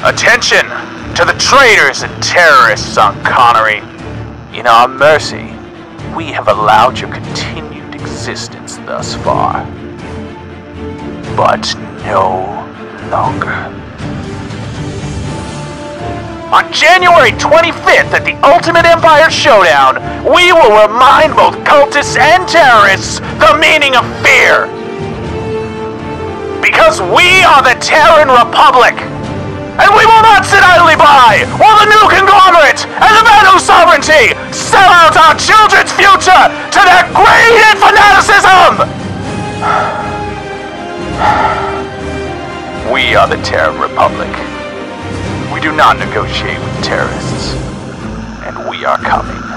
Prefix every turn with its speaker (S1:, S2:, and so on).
S1: Attention to the traitors and terrorists on Connery. In our mercy, we have allowed your continued existence thus far. But no longer. On January 25th at the ultimate Empire Showdown, we will remind both cultists and terrorists the meaning of fear. Because we are the Terran Republic, and we will not sit idly by while the new conglomerate and the men whose sovereignty sell out our children's future to their greed and fanaticism! We are the Terran Republic. We do not negotiate with terrorists, and we are coming.